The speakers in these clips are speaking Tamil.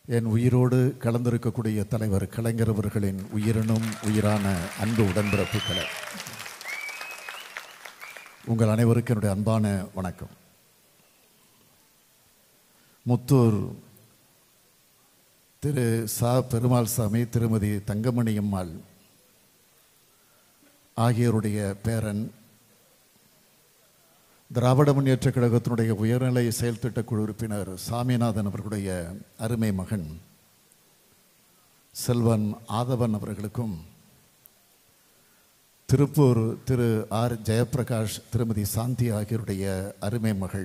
என் உயிரோடு கலந்திருக்கக்கூடிய தலைவர் கலைஞர் அவர்களின் உயிரினும் உயிரான அன்பு உடன்பிறப்புகளை உங்கள் அனைவருக்கும் என்னுடைய அன்பான வணக்கம். முத்தூர் திரு சா பெருமாள் சாமி, திருமதி தங்கமணி அம்மாள் ஆகியோருடைய பேரன், திராவிட முன்னேற்றக் கழகத்தினுடைய உயர்நிலை செயல் திட்டக்குழு உறுப்பினர் சாமிநாதன் அவர்களுடைய அருமை மகன் செல்வன் ஆதவன் அவர்களுக்கும், திருப்பூர் திரு ஆர் ஜெயப்பிரகாஷ், திருமதி சாந்தி ஆகியோருடைய அருமை மகள்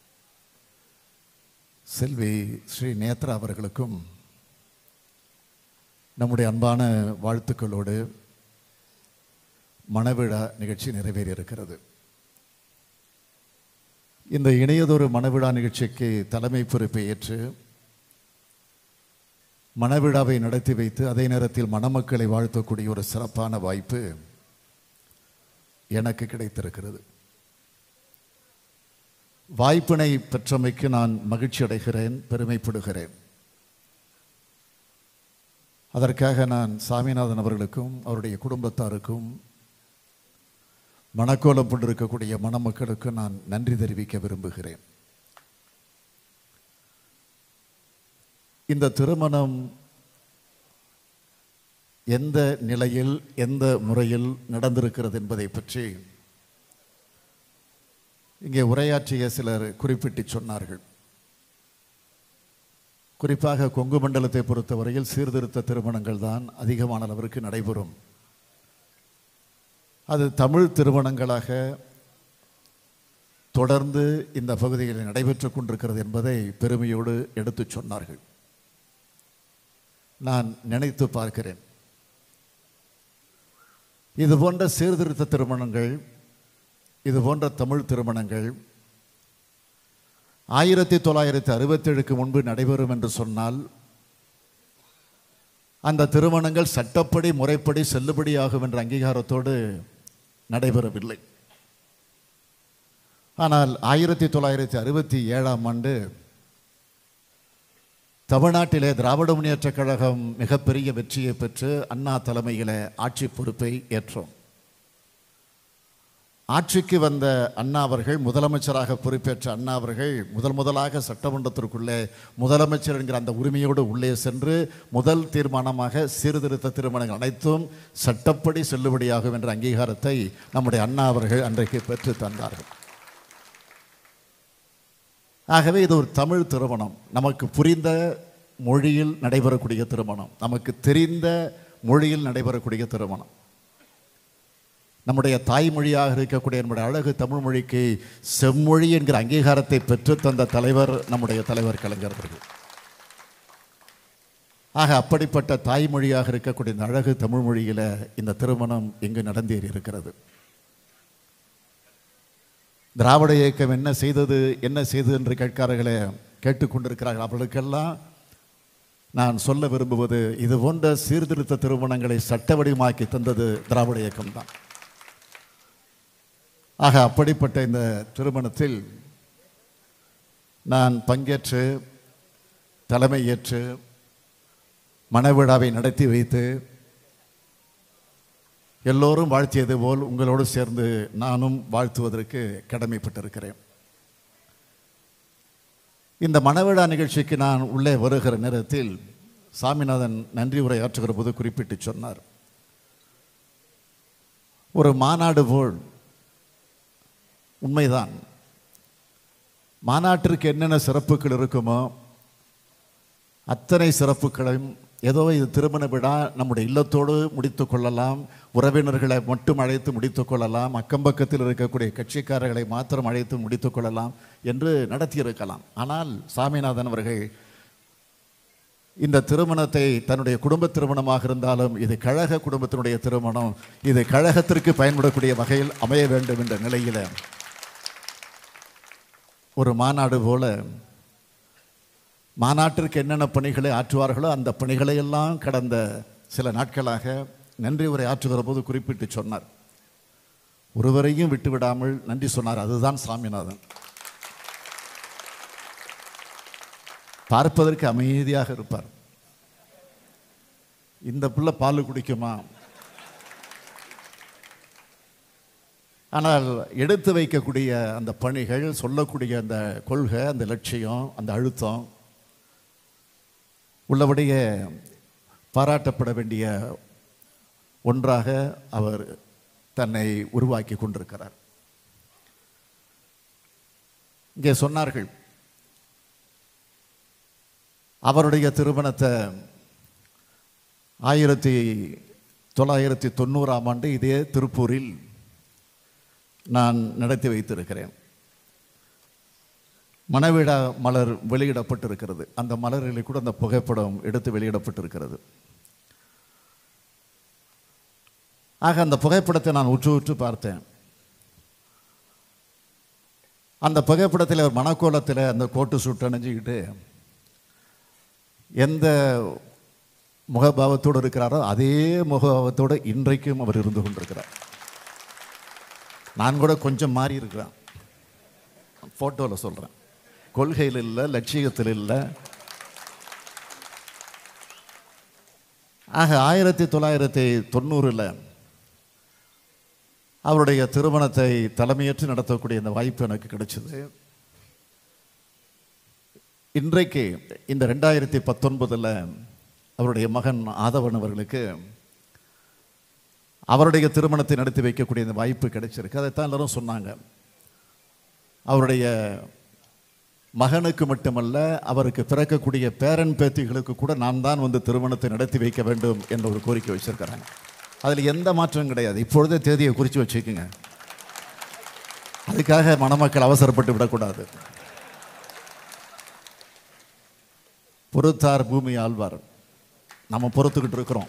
செல்வி ஸ்ரீ நேத்ரா அவர்களுக்கும் நம்முடைய அன்பான வாழ்த்துக்களோடு மணவிழா நிகழ்ச்சி நிறைவேறியிருக்கிறது. இந்த இணையதொரு மணவிழா நிகழ்ச்சிக்கு தலைமை பொறுப்பை ஏற்று மணவிழாவை நடத்தி வைத்து அதே நேரத்தில் மணமக்களை வாழ்த்தக்கூடிய ஒரு சிறப்பான வாய்ப்பு எனக்கு கிடைத்திருக்கிறது. வாய்ப்பினை பெற்றமைக்கு நான் மகிழ்ச்சி அடைகிறேன், பெருமைப்படுகிறேன். அதற்காக நான் சாமிநாதன் அவர்களுக்கும் அவருடைய குடும்பத்தாருக்கும் மணக்கோலம் கொண்டிருக்கக்கூடிய மணமக்களுக்கு நான் நன்றி தெரிவிக்க விரும்புகிறேன். இந்த திருமணம் எந்த நிலையில் எந்த முறையில் நடந்திருக்கிறது என்பதை பற்றி இங்கே உரையாற்றிய சிலர் குறிப்பிட்டு சொன்னார்கள். குறிப்பாக கொங்கு மண்டலத்தை பொறுத்தவரையில் சீர்திருத்த திருமணங்கள் தான் அதிகமான அளவிற்கு நடைபெறும். அது தமிழ் திருமணங்களாக தொடர்ந்து இந்த பகுதியில் நடைபெற்று கொண்டிருக்கிறது என்பதை பெருமையோடு எடுத்து சொன்னார்கள். நான் நினைத்து பார்க்கிறேன், இது போன்ற சீர்திருத்த திருமணங்கள், இது போன்ற தமிழ் திருமணங்கள் 1967க்கு முன்பு நடைபெறும் என்று சொன்னால் அந்த திருமணங்கள் சட்டப்படி முறைப்படி செல்லுபடியாகும் என்ற அங்கீகாரத்தோடு நடைபெறவில்லை. ஆனால் 1967ஆம் ஆண்டு தமிழ்நாட்டிலே திராவிட முன்னேற்றக் கழகம் மிகப்பெரிய வெற்றியை பெற்று அண்ணா தலைமையிலே ஆட்சி பொறுப்பை ஏற்றோம். ஆட்சிக்கு வந்த அண்ணா அவர்கள், முதலமைச்சராக பொறுப்பேற்ற அண்ணா அவர்கள் முதலாக சட்டமன்றத்திற்குள்ளே முதலமைச்சர் என்கிற அந்த உரிமையோடு உள்ளே சென்று முதல் தீர்மானமாக சீர்திருத்த திருமணங்கள் அனைத்தும் சட்டப்படி செல்லுபடியாகும் என்ற அங்கீகாரத்தை நம்முடைய அண்ணா அவர்கள் அன்றைக்கு பெற்று தந்தார்கள். ஆகவே இது ஒரு தமிழ் திருமணம், நமக்கு புரிந்த மொழியில் நடைபெறக்கூடிய திருமணம், நமக்கு தெரிந்த மொழியில் நடைபெறக்கூடிய திருமணம். நம்முடைய தாய்மொழியாக இருக்கக்கூடிய நம்முடைய அழகு தமிழ் மொழிக்கு செம்மொழி என்கிற அங்கீகாரத்தை பெற்று தந்த தலைவர் நம்முடைய தலைவர் கலைஞர் அவர்கள். ஆக அப்படிப்பட்ட தாய்மொழியாக இருக்கக்கூடிய இந்த அழகு தமிழ் மொழியில் இந்த திருமணம் இங்கு நடந்தேறி இருக்கிறது. திராவிட இயக்கம் என்ன செய்தது என்று கேட்கார்களே, கேட்டுக்கொண்டிருக்கிறார்கள். அவர்களுக்கெல்லாம் நான் சொல்ல விரும்புவது, இது போன்ற சீர்திருத்த திருமணங்களை சட்ட வடிவமாக்கி தந்தது திராவிட இயக்கம்தான். ஆக அப்படிப்பட்ட இந்த திருமணத்தில் நான் பங்கேற்று தலைமை ஏற்று மணவிழாவை நடத்தி வைத்து எல்லோரும் வாழ்த்தியது போல் உங்களோடு சேர்ந்து நானும் வாழ்த்துவதற்கு கடமைப்பட்டிருக்கிறேன். இந்த மணவிழா நிகழ்ச்சிக்கு நான் உள்ளே வருகிற நேரத்தில் சாமிநாதன் நன்றி உரை ஆற்றுகிற போது குறிப்பிட்டு சொன்னார், ஒரு மாநாடு போல். உண்மைதான், மாநாட்டிற்கு என்னென்ன சிறப்புகள் இருக்குமோ அத்தனை சிறப்புகளையும் ஏதோ இது திருமண விழா, நம்முடைய இல்லத்தோடு முடித்து கொள்ளலாம், உறவினர்களை மட்டும் அழைத்து முடித்து கொள்ளலாம், அக்கம்பக்கத்தில் இருக்கக்கூடிய கட்சிக்காரர்களை மாத்திரம் அழைத்து முடித்து கொள்ளலாம் என்று நடத்தியிருக்கலாம். ஆனால் சாமிநாதன் அவர்கள் இந்த திருமணத்தை தன்னுடைய குடும்ப திருமணமாக இருந்தாலும் இது கழக குடும்பத்தினுடைய திருமணம், இது கழகத்திற்கு பயன்படக்கூடிய வகையில் அமைய வேண்டும் என்ற நிலையில் ஒரு மாநாடு போல மாநாட்டிற்கு என்னென்ன பணிகளை ஆற்றுவார்களோ அந்த பணிகளை எல்லாம் கடந்த சில நாட்களாக நன்றி உரை ஆற்றுகிற போது குறிப்பிட்டு சொன்னார். ஒருவரையும் விட்டுவிடாமல் நன்றி சொன்னார். அதுதான் சாமிநாதன். பார்ப்பதற்கு அமைதியாக இருப்பார். இந்த பிள்ளை பால் குடிக்குமா? ஆனால் எடுத்து வைக்கக்கூடிய அந்த பணிகள், சொல்லக்கூடிய அந்த கொள்கை, அந்த லட்சியம், அந்த அழுத்தம் உள்ளபடியே பாராட்டப்பட வேண்டிய ஒன்றாக அவர் தன்னை உருவாக்கி கொண்டிருக்கிறார். இங்கே சொன்னார்கள், அவருடைய திருமணத்தை 1990ஆம் ஆண்டு இதே திருப்பூரில் நான் நடத்தி வைத்திருக்கிறேன். மணவிழா மலர் வெளியிடப்பட்டிருக்கிறது. அந்த மலரில் கூட அந்த புகைப்படம் எடுத்து வெளியிடப்பட்டிருக்கிறது. ஆக அந்த புகைப்படத்தை நான் உற்று உற்று பார்த்தேன். அந்த புகைப்படத்தில் ஒரு மணக்கோலத்தில் அந்த கோட்டு சூட்டு அணிஞ்சிக்கிட்டு எந்த முகபாவத்தோடு இருக்கிறாரோ அதே முகபாவத்தோடு இன்றைக்கும் அவர் இருந்து கொண்டிருக்கிறார். நான் கூட கொஞ்சம் மாறி இருக்கிறேன், ஃபோட்டோவில் சொல்கிறேன். கொள்கையில் இல்லை, லட்சியத்தில் இல்லை. ஆக 1990 அவருடைய திருமணத்தை தலைமையேற்று நடத்தக்கூடிய இந்த வாய்ப்பு எனக்கு கிடைச்சது. இன்றைக்கு இந்த 2019 அவருடைய மகன் ஆதவன் அவர்களுக்கு அவருடைய திருமணத்தை நடத்தி வைக்கக்கூடிய இந்த வாய்ப்பு கிடைச்சிருக்கு. அதைத்தான் எல்லாரும் சொன்னாங்க. அவருடைய மகனுக்கு மட்டுமல்ல, அவருக்கு பிறக்கக்கூடிய பேரன் பேத்திகளுக்கு கூட நான் தான் வந்து திருமணத்தை நடத்தி வைக்க வேண்டும் என்ற ஒரு கோரிக்கை வச்சிருக்கிறாங்க. அதில் எந்த மாற்றம் கிடையாது. இப்பொழுதே தேதியை குறித்து வச்சுக்கோங்க. அதுக்காக மணமக்கள் அவசரப்பட்டு விடக்கூடாது. பொறுத்தார் பூமி ஆழ்வார். நம்ம பொறுத்துக்கிட்டு இருக்கிறோம்.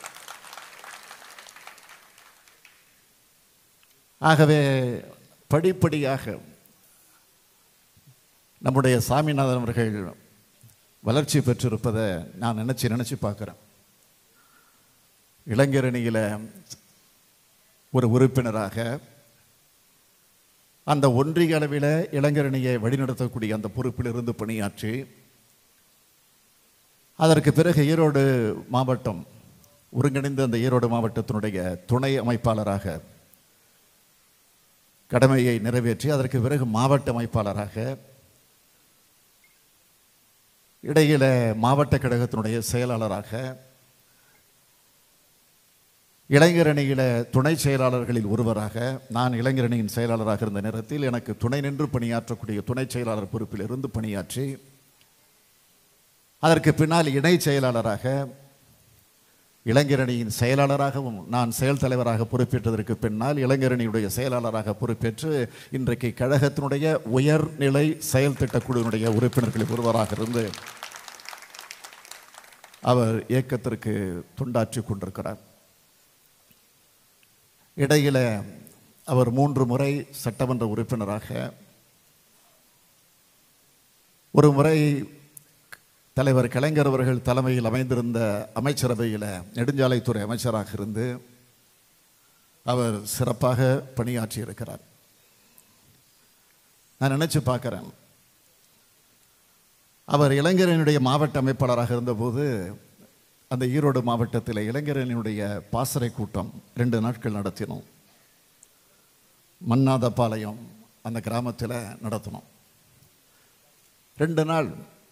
ஆகவே படிப்படியாக நம்முடைய சாமிநாதன் அவர்கள் வளர்ச்சி பெற்றிருப்பதை நான் நினச்சி பார்க்குறேன். இளைஞரணியில் ஒரு உறுப்பினராக அந்த ஒன்றிய அளவில் இளைஞரணியை வழிநடத்தக்கூடிய அந்த பொறுப்பில் இருந்து பணியாற்றி, அதற்கு பிறகு ஈரோடு மாவட்டம் ஒருங்கிணைந்த அந்த ஈரோடு மாவட்டத்தினுடைய துணை அமைப்பாளராக கடமையை நிறைவேற்றி, அதற்கு பிறகு மாவட்ட அமைப்பாளராக, இடையில மாவட்ட கழகத்தினுடைய செயலாளராக, இளைஞரணியில் துணை செயலாளர்களில் ஒருவராக, நான் இளைஞரணியின் செயலாளராக இருந்த நேரத்தில் எனக்கு துணை நின்று பணியாற்றக்கூடிய துணை செயலாளர் பொறுப்பில் இருந்து பணியாற்றி, அதற்கு பின்னால் இணை செயலாளராக, இளைஞரணியின் செயலாளராகவும் நான் செயல் தலைவராக பொறுப்பேற்றதற்கு பின்னால் இளைஞரணியுடைய செயலாளராக பொறுப்பேற்று இன்றைக்கு கழகத்தினுடைய உயர்நிலை செயல் திட்டக்குழுவினுடைய உறுப்பினர்களில் ஒருவராக இருந்து அவர் இயக்கத்திற்கு தொண்டாற்றி கொண்டிருக்கிறார். இடையில அவர் 3 முறை சட்டமன்ற உறுப்பினராக, ஒரு முறை தலைவர் கலைஞர் அவர்கள் தலைமையில் அமைந்திருந்த அமைச்சரவையில் நெடுஞ்சாலைத்துறை அமைச்சராக இருந்து அவர் சிறப்பாக பணியாற்றி இருக்கிறார். நான் நினைச்சு பார்க்கிறேன், அவர் இளைஞரணியுடைய மாவட்ட அமைப்பாளராக இருந்தபோது அந்த ஈரோடு மாவட்டத்தில் இளைஞரணியுடைய பாசறை கூட்டம் 2 நாட்கள் நடத்தினோம். மன்னாதபாளையம் அந்த கிராமத்தில் நடத்தினோம். 2 நாள்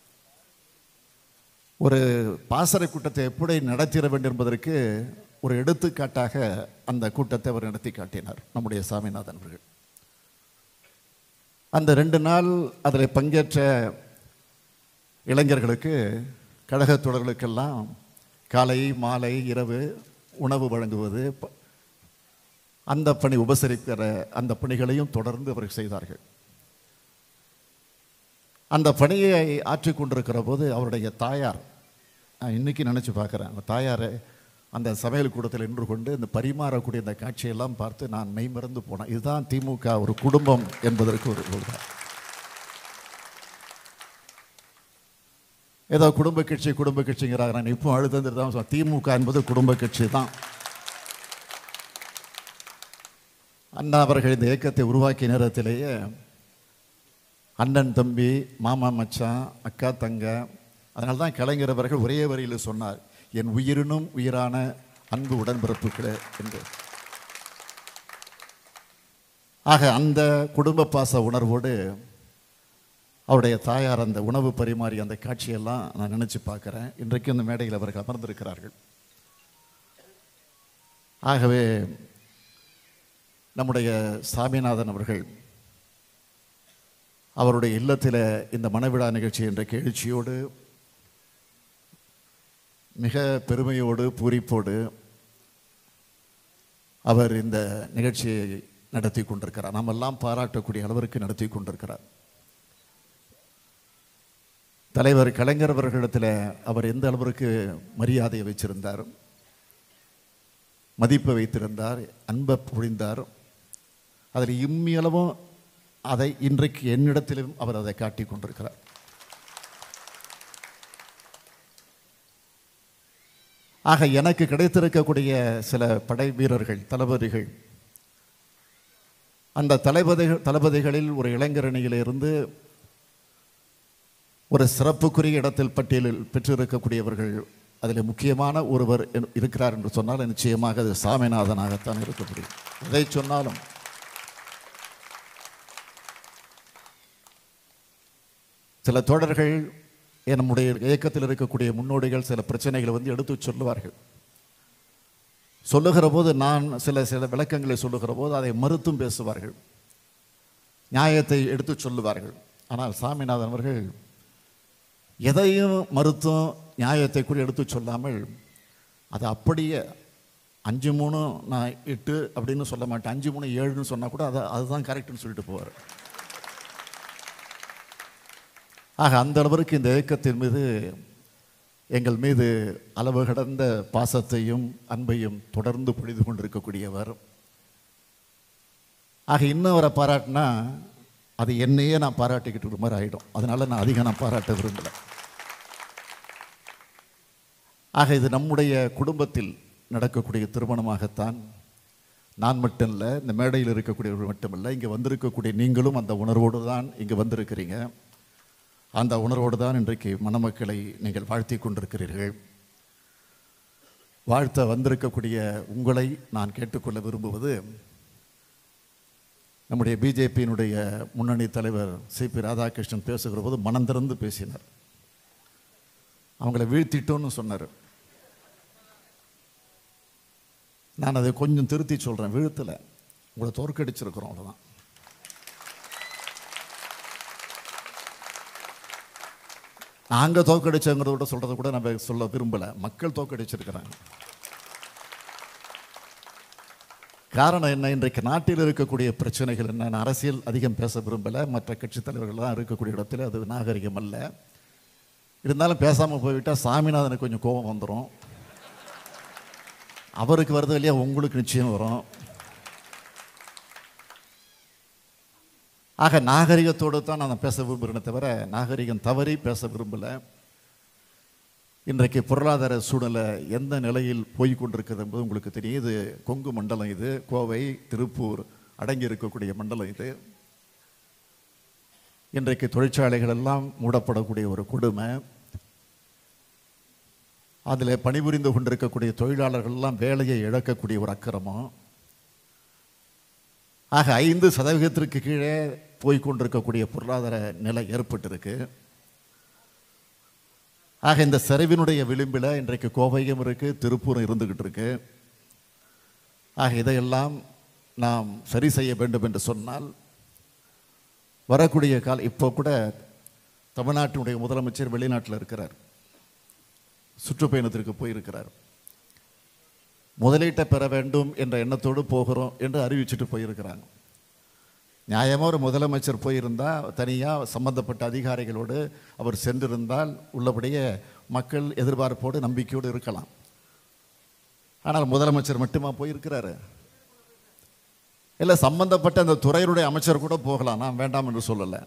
ஒரு பாசறை கூட்டத்தை எப்படி நடத்திட வேண்டும் என்பதற்கு ஒரு எடுத்துக்காட்டாக அந்த கூட்டத்தை அவர் நடத்தி காட்டினார் நம்முடைய சாமிநாதன் அவர்கள். அந்த 2 நாள் அதில் பங்கேற்ற இளைஞர்களுக்கு, கழக தோழர்களுக்கெல்லாம் காலை மாலை இரவு உணவு வழங்குவது, அந்த பணி உபசரிக்கிற அந்த பணிகளையும் தொடர்ந்து அவர்கள் செய்தார்கள். அந்த பணியை ஆற்றி கொண்டிருக்கிற போது அவருடைய தாயார், நான் இன்னைக்கு நினச்சி பார்க்குறேன், அந்த தாயாரை அந்த சமையல் கூடத்தில் நின்று கொண்டு இந்த பரிமாறக்கூடிய அந்த காட்சியெல்லாம் பார்த்து நான் மெய்மறந்து போனேன். இதுதான் திமுக ஒரு குடும்பம் என்பதற்கு ஒரு பொருள். ஏதோ குடும்ப கட்சிங்கிறாங்க. நான் இப்போ அழுத்தந்துட்டு தான் சொல்ல, திமுக என்பது குடும்ப கட்சி தான். அண்ணா அவர்கள் இந்த இயக்கத்தை உருவாக்கிய நேரத்திலேயே அண்ணன் தம்பி, மாமா மச்சான், அக்கா தங்க, அதனால தான் கலைஞர் அவர்கள் ஒரே வரியில் சொன்னார், என் உயிரினும் உயிரான அன்பு உடன்பிறப்புகளே என்று. ஆக அந்த குடும்ப பாச உணர்வோடு அவருடைய தாயார் அந்த உணவு பரிமாறி அந்த காட்சியெல்லாம் நான் நினச்சி பார்க்குறேன். இன்றைக்கு அந்த மேடையில் அவர்கள் அமர்ந்திருக்கிறார்கள். ஆகவே நம்முடைய சாமிநாதன் அவர்கள் அவருடைய இல்லத்தில் இந்த மணவிழா நிகழ்ச்சி என்ற எழுச்சியோடு மிக பெருமையோடு பூரிப்போடு அவர் இந்த நிகழ்ச்சியை நடத்தி கொண்டிருக்கிறார். நாம் எல்லாம் பாராட்டக்கூடிய அளவிற்கு நடத்தி கொண்டிருக்கிறார். தலைவர் கலைஞர் அவர்களிடத்தில் அவர் எந்த அளவிற்கு மரியாதையை வச்சிருந்தார், மதிப்பை வைத்திருந்தார், அன்பை பொழிந்தார். அதில் இம்மியளவும் அதை இன்றைக்கு என்னிடத்திலும் அவர் அதை காட்டி கொண்டிருக்கிறார். ஆக எனக்கு கிடைத்திருக்கக்கூடிய சில படை வீரர்கள், தளபதிகள், அந்த தளபதிகளில் ஒரு இளைஞரணியிலிருந்து ஒரு சிறப்புக்குரிய இடத்தில் பட்டியலில் பெற்றிருக்கக்கூடியவர்கள் அதில் முக்கியமான ஒருவர் இருக்கிறார் என்று சொன்னால் நிச்சயமாக அது சாமிநாதனாகத்தான் இருக்க முடியும். எதை சொன்னாலும் சில தோழர்கள் நம்முடைய இயக்கத்தில் இருக்கக்கூடிய முன்னோடிகள் சில பிரச்சனைகளை எடுத்து சொல்லுவார்கள். சொல்லுகிற போது நான் சில விளக்கங்களை சொல்லுகிற போது அதை மறுத்தும் பேசுவார்கள், நியாயத்தை எடுத்து சொல்லுவார்கள். ஆனால் சாமிநாதன் அவர்கள் எதையும் மறுத்தும் நியாயத்தை கூட எடுத்து சொல்லாமல் அது அப்படியே 5-3 நான் 8 அப்படின்னு சொல்ல மாட்டேன், 5-3 7ன்னு சொன்னால் கூட அதுதான் கரெக்டுன்னு சொல்லிட்டு போவார். ஆக அந்த அளவிற்கு இந்த இயக்கத்தின் மீது எங்கள் மீது அளவு கடந்த பாசத்தையும் அன்பையும் தொடர்ந்து பொழிது கொண்டிருக்கக்கூடியவர். ஆக இன்னும் அவரை பாராட்டினா அது என்னையே நான் பாராட்டிக்கிட்டு இருக்கிற மாதிரி ஆகிடும். அதனால நான் அதிகம் பாராட்ட விரும்பலை. ஆக இது நம்முடைய குடும்பத்தில் நடக்கக்கூடிய திருமணமாகத்தான். நான் மட்டும் இல்லை, இந்த மேடையில் இருக்கக்கூடியவர்கள் மட்டுமில்லை, இங்கே வந்திருக்கக்கூடிய நீங்களும் அந்த உணர்வோடு தான் இங்கே வந்திருக்கிறீங்க. அந்த உணர்வோடு தான் இன்றைக்கு மணமக்களை நீங்கள் வாழ்த்தி கொண்டிருக்கிறீர்கள். வாழ்த்த வந்திருக்கக்கூடிய உங்களை நான் கேட்டுக்கொள்ள விரும்புவது, நம்முடைய பிஜேபியினுடைய முன்னணி தலைவர் சிபி ராதாகிருஷ்ணன் பேசுகிற போது மனம் திறந்து பேசினார். அவங்கள வீழ்த்திட்டோன்னு சொன்னார். நான் அதை கொஞ்சம் திருத்தி சொல்கிறேன், வீழ்த்தலை, உங்களை தோற்கடிச்சிருக்கிறோம், அவ்வளோதான். நாங்கள் தோற்கடிச்சங்கிறத விட சொல்கிறத கூட நம்ம சொல்ல விரும்பலை, மக்கள் தோற்கடிச்சிருக்கிறாங்க. காரணம் என்ன? இன்றைக்கு நாட்டில் இருக்கக்கூடிய பிரச்சனைகள் என்ன? நான் அரசியல் அதிகம் பேச விரும்பலை, மற்ற கட்சி தலைவர்கள்லாம் இருக்கக்கூடிய இடத்துல அது நாகரிகம் அல்ல. இருந்தாலும் பேசாமல் போய்விட்டால் சாமிநாதனுக்கு கொஞ்சம் கோபம் வந்துடும். அவருக்கு வருது இல்லையா, உங்களுக்கு நிச்சயம் வரும். ஆக நாகரிகத்தோடு தான் நான் பேச விரும்புகிறேனே தவிர நாகரிகம் தவறி பேச விரும்பலை. இன்றைக்கு பொருளாதார சூழ்நிலை எந்த நிலையில் போய் கொண்டிருக்கிறது என்பது உங்களுக்கு தெரியும். இது கொங்கு மண்டலம், இது கோவை, திருப்பூர் அடங்கி இருக்கக்கூடிய மண்டலம். இது இன்றைக்கு தொழிற்சாலைகள் எல்லாம் மூடப்படக்கூடிய ஒரு கொடுமை. அதில் பணிபுரிந்து கொண்டிருக்கக்கூடிய தொழிலாளர்கள்லாம் வேலையை இழக்கக்கூடிய ஒரு அக்கிரமம். ஆக 5% கீழே போய்கொண்டிருக்கக்கூடிய பொருளாதார நிலை ஏற்பட்டிருக்கு. ஆக இந்த சரிவினுடைய விளிம்பில் இன்றைக்கு கோவையும் இருக்குது, திருப்பூரும் இருந்துக்கிட்டு இருக்கு. ஆக இதையெல்லாம் நாம் சரி செய்ய வேண்டும் என்று சொன்னால் வரக்கூடிய இப்போ கூட தமிழ்நாட்டினுடைய முதலமைச்சர் வெளிநாட்டில் இருக்கிறார், சுற்றுப்பயணத்திற்கு போயிருக்கிறார். முதலீட்டை பெற வேண்டும் என்ற எண்ணத்தோடு போகிறோம் என்று அறிவிச்சுட்டு போயிருக்கிறாங்க. நியாயமாக ஒரு முதலமைச்சர் போயிருந்தால் தனியாக சம்பந்தப்பட்ட அதிகாரிகளோடு அவர் சென்றிருந்தால் உள்ளபடியே மக்கள் எதிர்பார்ப்போடு நம்பிக்கையோடு இருக்கலாம். ஆனால் முதலமைச்சர் மட்டுமா போயிருக்கிறாரு? இல்லை, சம்பந்தப்பட்ட அந்த துறையினுடைய அமைச்சர் கூட போகலாம், நான் வேண்டாம் என்று சொல்லலை.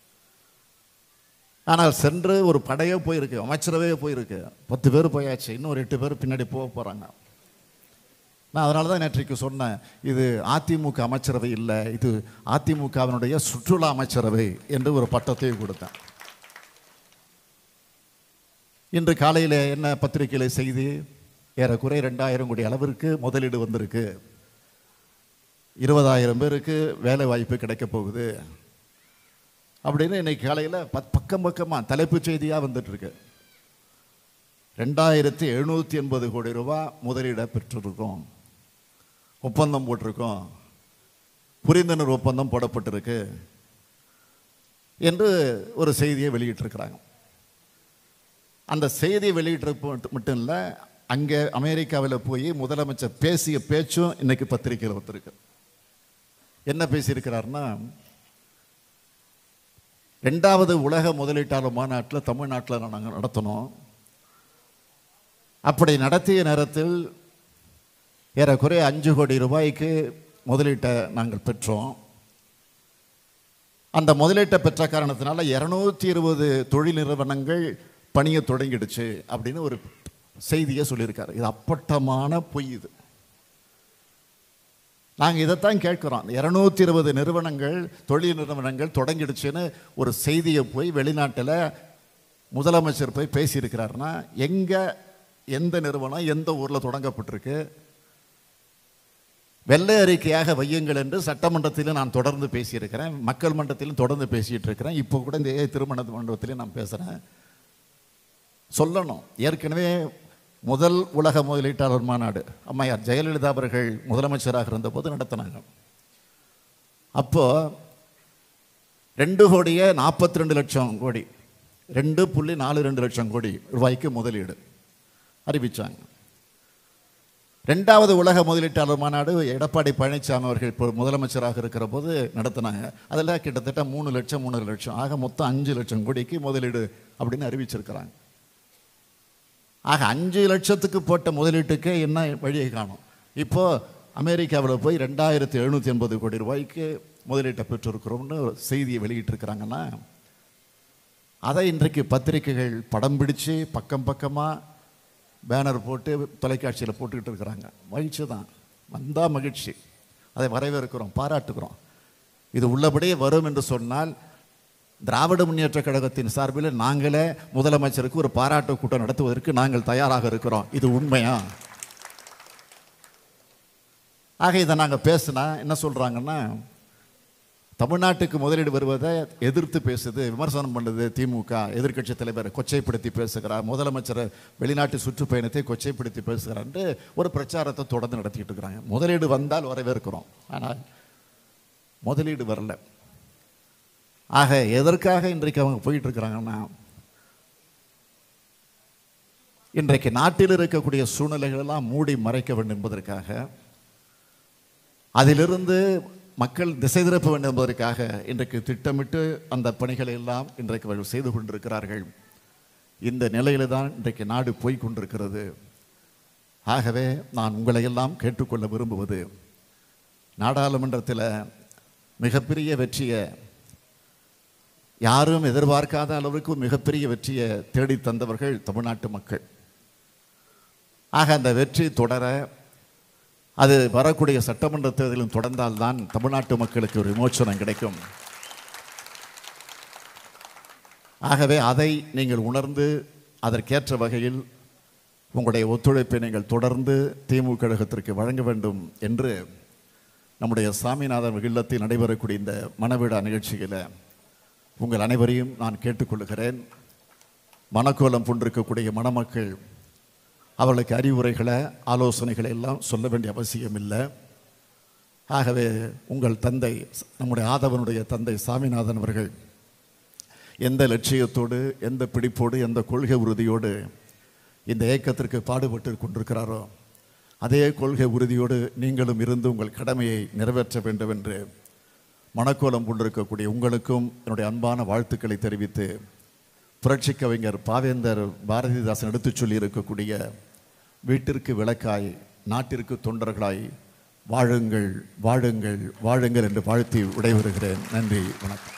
ஆனால் சென்று ஒரு படையே போயிருக்கு, அமைச்சரவே போயிருக்கு, 10 பேர் போயாச்சு, இன்னும் ஒரு 8 பேர் பின்னாடி போக போகிறாங்க. நான் அதனால தான் நேற்றைக்கு சொன்னேன், இது அதிமுக அமைச்சரவை இல்லை, இது அதிமுகவினுடைய சுற்றுலா அமைச்சரவை என்று ஒரு பட்டத்தை கொடுத்தேன். இன்று காலையில் என்ன பத்திரிகையில் செய்தி? ஏறக்குறை 2000 கோடி அளவிற்கு முதலீடு வந்திருக்கு, 20,000 பேருக்கு வேலை வாய்ப்பு கிடைக்க போகுது அப்படின்னு இன்னைக்கு காலையில் பக்கம் பக்கமாக தலைப்புச் செய்தியாக வந்துட்டு இருக்கு. 2780 கோடி ரூபாய் முதலீடை பெற்றிருக்கோம், ஒப்பந்தம் போட்டிருக்கோம், புரிந்துணர்வு ஒப்பந்தம் போடப்பட்டிருக்கு என்று ஒரு செய்தியை வெளியிட்டிருக்கிறாங்க. அந்த செய்தியை வெளியிட்ட மட்டும் இல்லை, அங்கே அமெரிக்காவில் போய் முதலமைச்சர் பேசிய பேச்சும் இன்னைக்கு பத்திரிகையில் வந்திருக்கு. என்ன பேசியிருக்கிறாருன்னா, 2வது உலக முதலீட்டாளர் மாநாட்டில் தமிழ்நாட்டில் நாங்கள் நடத்தினோம். அப்படி நடத்திய நேரத்தில் ஏறக்குறைய 5 கோடி ரூபாய்க்கு முதலீட்டை நாங்கள் பெற்றோம். அந்த முதலீட்டை பெற்ற காரணத்தினால 220 தொழில் நிறுவனங்கள் பணியை தொடங்கிடுச்சு அப்படின்னு ஒரு செய்தியை சொல்லியிருக்காரு. இது அப்பட்டமான பொய். இது நாங்கள் இதைத்தான் கேட்குறோம். 220 நிறுவனங்கள், தொழில் நிறுவனங்கள் தொடங்கிடுச்சுன்னு ஒரு செய்தியை போய் வெளிநாட்டில் முதலமைச்சர் போய் பேசியிருக்கிறாருன்னா, எங்கே, எந்த நிறுவனம் எந்த ஊரில் தொடங்கப்பட்டிருக்கு, வெள்ளை அறிக்கையாக வையுங்கள் என்று சட்டமன்றத்திலும் நான் தொடர்ந்து பேசியிருக்கிறேன், மக்கள் மன்றத்திலும் தொடர்ந்து பேசிகிட்டு இருக்கிறேன். இப்போ கூட இந்த திருமண மண்டபத்திலையும் நான் பேசுகிறேன். சொல்லணும். ஏற்கனவே முதல் உலக முதலீட்டாளர் மாநாடு அம்மையார் ஜெயலலிதா அவர்கள் முதலமைச்சராக இருந்தபோது நடத்தினாங்க. அப்போது 2,42,00,000 கோடி, 2.42 லட்சம் கோடி ரூபாய்க்கு முதலீடு அறிவித்தாங்க. 2வது உலக முதலீட்டாளர் மாநாடு எடப்பாடி பழனிசாமி அவர்கள் இப்போ முதலமைச்சராக இருக்கிற போது நடத்தினாங்க. அதில் கிட்டத்தட்ட 3 லட்சம் 3.5 லட்சம் ஆக மொத்தம் 5 லட்சம் கோடிக்கு முதலீடு அப்படின்னு அறிவிச்சிருக்கிறாங்க. ஆக 5 லட்சத்துக்கு போட்ட முதலீட்டுக்கே என்ன வழியை காணும்? இப்போது அமெரிக்காவில் போய் 2,780 கோடி ரூபாய்க்கு முதலீட்டை பெற்றிருக்கிறோம்னு செய்தியை வெளியிட்டிருக்கிறாங்கன்னா, அதை இன்றைக்கு பத்திரிகைகள் படம் பிடிச்சு பக்கம் பக்கமாக பேனர் போட்டு தொலைக்காட்சியில் போட்டுக்கிட்டு இருக்கிறாங்க. மகிழ்ச்சி தான், வந்தால் மகிழ்ச்சி, அதை வரவேற்கிறோம், பாராட்டுகிறோம். இது உள்ளபடியே வரும் என்று சொன்னால் திராவிட முன்னேற்ற கழகத்தின் சார்பில் நாங்களே முதலமைச்சருக்கு ஒரு பாராட்டு கூட்டம் நடத்துவதற்கு நாங்கள் தயாராக இருக்கிறோம். இது உண்மையா? ஆக இதை நாங்கள் பேசினா என்ன சொல்கிறாங்கன்னா, தமிழ்நாட்டுக்கு முதலீடு வருவதை எதிர்த்து பேசுது, விமர்சனம் பண்ணுது திமுக. எதிர்க்கட்சி தலைவர் கொச்சைப்படுத்தி பேசுகிறார், முதலமைச்சர் வெளிநாட்டு சுற்றுப்பயணத்தை கொச்சைப்படுத்தி பேசுகிறார் ஒரு பிரச்சாரத்தை தொடர்ந்து நடத்திக்கிட்டு இருக்கிறாங்க. முதலீடு வந்தால் வரவேற்கிறோம், ஆனால் முதலீடு வரல. ஆக எதற்காக இன்றைக்கு அவங்க போயிட்டு இருக்கிறாங்கன்னா, இன்றைக்கு நாட்டில் இருக்கக்கூடிய சூழ்நிலைகளெல்லாம் மூடி மறைக்க வேண்டும் என்பதற்காக, அதிலிருந்து மக்கள் திசை திருப்ப வேண்டும் என்பதற்காக இன்றைக்கு திட்டமிட்டு அந்த பணிகளை எல்லாம் இன்றைக்கு அவர்கள் செய்து கொண்டிருக்கிறார்கள். இந்த நிலையில தான் இன்றைக்கு நாடு போய் கொண்டிருக்கிறது. ஆகவே நான் உங்களை எல்லாம் கேட்டுக்கொள்ள விரும்புவது, நாடாளுமன்றத்தில் மிகப்பெரிய வெற்றியை, யாரும் எதிர்பார்க்காத அளவுக்கு மிகப்பெரிய வெற்றியை தேடி தந்தவர்கள் தமிழ்நாட்டு மக்கள். ஆக அந்த வெற்றி தொடர, அது வரக்கூடிய சட்டமன்ற தேர்தலும் தொடர்ந்தால்தான் தமிழ்நாட்டு மக்களுக்கு ஒரு விமோச்சனம் கிடைக்கும். ஆகவே அதை நீங்கள் உணர்ந்து அதற்கேற்ற வகையில் உங்களுடைய ஒத்துழைப்பை நீங்கள் தொடர்ந்து திமுக கழகத்திற்கு வழங்க வேண்டும் என்று நம்முடைய சாமிநாதன் இல்லத்தில் நடைபெறக்கூடிய இந்த மணவிழா நிகழ்ச்சியில் உங்கள் அனைவரையும் நான் கேட்டுக்கொள்கிறேன். மணக்கோலம் பூண்டிருக்கக்கூடிய மணமக்கள் அவர்களுக்கு அறிவுரைகளை, ஆலோசனைகளை எல்லாம் சொல்ல வேண்டிய அவசியம் இல்லை. ஆகவே உங்கள் தந்தை, நம்முடைய ஆதவனுடைய தந்தை சாமிநாதன் அவர்கள் எந்த லட்சியத்தோடு, எந்த பிடிப்போடு, எந்த கொள்கை உறுதியோடு இந்த இயக்கத்திற்கு பாடுபட்டு கொண்டிருக்கிறாரோ, அதே கொள்கை உறுதியோடு நீங்களும் இருந்து உங்கள் கடமையை நிறைவேற்ற வேண்டும் என்று மணக்கோலம் கொண்டிருக்கக்கூடிய உங்களுக்கும் என்னுடைய அன்பான வாழ்த்துக்களை தெரிவித்து, புரட்சி கவிஞர் பாவேந்தர் பாரதிதாசன் எடுத்துச் சொல்லி இருக்கக்கூடிய வீட்டிற்கு விளக்காய் நாட்டிற்கு தொண்டர்களாய் வாழுங்கள் வாழுங்கள் வாழுங்கள் என்று வாழ்த்தி விடைபெறுகிறேன். நன்றி, வணக்கம்.